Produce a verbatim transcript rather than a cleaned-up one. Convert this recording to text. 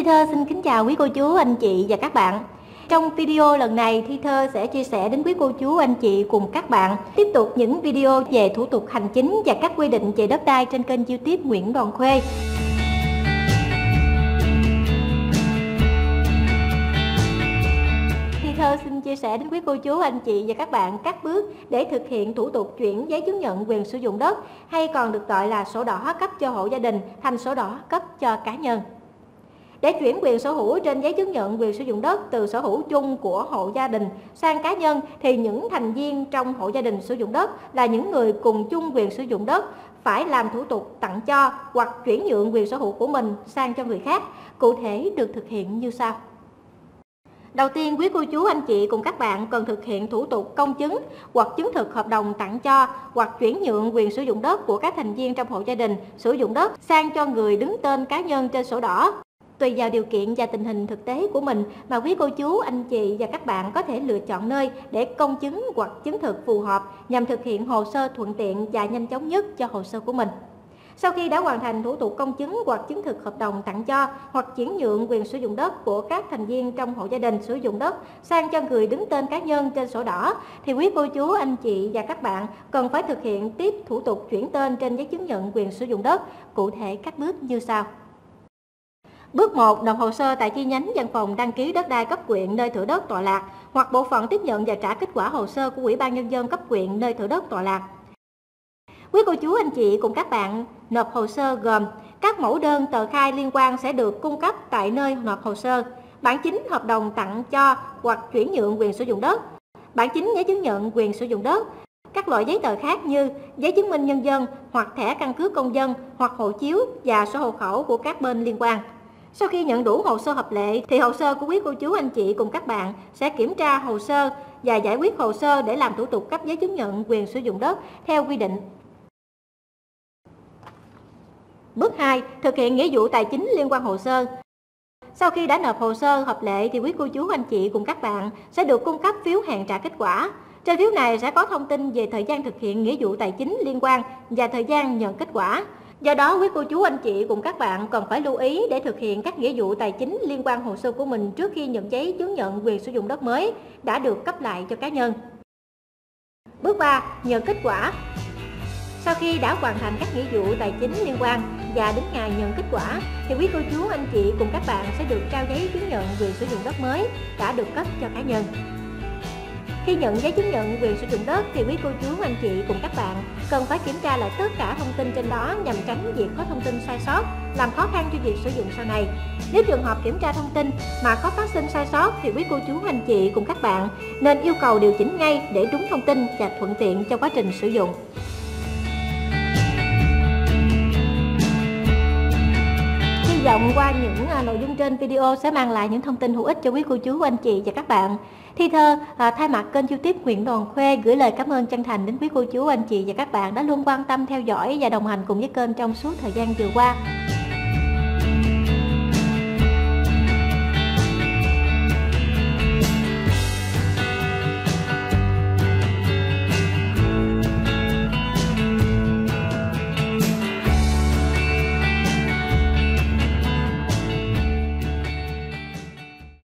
Thi Thơ xin kính chào quý cô chú, anh chị và các bạn. Trong video lần này, Thi Thơ sẽ chia sẻ đến quý cô chú, anh chị cùng các bạn tiếp tục những video về thủ tục hành chính và các quy định về đất đai trên kênh YouTube Nguyễn Đoàn Khuê. Thi Thơ xin chia sẻ đến quý cô chú, anh chị và các bạn các bước để thực hiện thủ tục chuyển giấy chứng nhận quyền sử dụng đất, hay còn được gọi là sổ đỏ cấp cho hộ gia đình thành sổ đỏ cấp cho cá nhân. Để chuyển quyền sở hữu trên giấy chứng nhận quyền sử dụng đất từ sở hữu chung của hộ gia đình sang cá nhân thì những thành viên trong hộ gia đình sử dụng đất là những người cùng chung quyền sử dụng đất phải làm thủ tục tặng cho hoặc chuyển nhượng quyền sở hữu của mình sang cho người khác. Cụ thể được thực hiện như sau. Đầu tiên, quý cô chú, anh chị cùng các bạn cần thực hiện thủ tục công chứng hoặc chứng thực hợp đồng tặng cho hoặc chuyển nhượng quyền sử dụng đất của các thành viên trong hộ gia đình sử dụng đất sang cho người đứng tên cá nhân trên sổ đỏ. Tùy vào điều kiện và tình hình thực tế của mình mà quý cô chú, anh chị và các bạn có thể lựa chọn nơi để công chứng hoặc chứng thực phù hợp nhằm thực hiện hồ sơ thuận tiện và nhanh chóng nhất cho hồ sơ của mình. Sau khi đã hoàn thành thủ tục công chứng hoặc chứng thực hợp đồng tặng cho hoặc chuyển nhượng quyền sử dụng đất của các thành viên trong hộ gia đình sử dụng đất sang cho người đứng tên cá nhân trên sổ đỏ, thì quý cô chú, anh chị và các bạn cần phải thực hiện tiếp thủ tục chuyển tên trên giấy chứng nhận quyền sử dụng đất. Cụ thể các bước như sau. Bước một. Nộp hồ sơ tại chi nhánh văn phòng đăng ký đất đai cấp huyện nơi thửa đất tọa lạc hoặc bộ phận tiếp nhận và trả kết quả hồ sơ của Ủy ban Nhân dân cấp huyện nơi thửa đất tọa lạc. Quý cô chú, anh chị cùng các bạn nộp hồ sơ gồm các mẫu đơn tờ khai liên quan sẽ được cung cấp tại nơi nộp hồ sơ, bản chính hợp đồng tặng cho hoặc chuyển nhượng quyền sử dụng đất, bản chính giấy chứng nhận quyền sử dụng đất, các loại giấy tờ khác như giấy chứng minh nhân dân hoặc thẻ căn cước công dân hoặc hộ chiếu và sổ hộ khẩu của các bên liên quan. Sau khi nhận đủ hồ sơ hợp lệ thì hồ sơ của quý cô chú, anh chị cùng các bạn sẽ kiểm tra hồ sơ và giải quyết hồ sơ để làm thủ tục cấp giấy chứng nhận quyền sử dụng đất theo quy định. Bước hai. Thực hiện nghĩa vụ tài chính liên quan hồ sơ. Sau khi đã nộp hồ sơ hợp lệ thì quý cô chú, anh chị cùng các bạn sẽ được cung cấp phiếu hẹn trả kết quả. Trên phiếu này sẽ có thông tin về thời gian thực hiện nghĩa vụ tài chính liên quan và thời gian nhận kết quả. Do đó, quý cô chú, anh chị cùng các bạn cần phải lưu ý để thực hiện các nghĩa vụ tài chính liên quan hồ sơ của mình trước khi nhận giấy chứng nhận quyền sử dụng đất mới đã được cấp lại cho cá nhân. Bước ba. Nhận kết quả. Sau khi đã hoàn thành các nghĩa vụ tài chính liên quan và đến ngày nhận kết quả thì quý cô chú, anh chị cùng các bạn sẽ được trao giấy chứng nhận quyền sử dụng đất mới đã được cấp cho cá nhân. Khi nhận giấy chứng nhận quyền sử dụng đất thì quý cô chú, anh chị cùng các bạn cần phải kiểm tra lại tất cả thông tin trên đó nhằm tránh việc có thông tin sai sót, làm khó khăn cho việc sử dụng sau này. Nếu trường hợp kiểm tra thông tin mà có phát sinh sai sót thì quý cô chú, anh chị cùng các bạn nên yêu cầu điều chỉnh ngay để đúng thông tin và thuận tiện cho quá trình sử dụng. Hy vọng qua những nội dung trên video sẽ mang lại những thông tin hữu ích cho quý cô chú, anh chị và các bạn. Thi Thơ à, thay mặt kênh YouTube Nguyễn Đoàn Khuê gửi lời cảm ơn chân thành đến quý cô chú, anh chị và các bạn đã luôn quan tâm theo dõi và đồng hành cùng với kênh trong suốt thời gian vừa qua.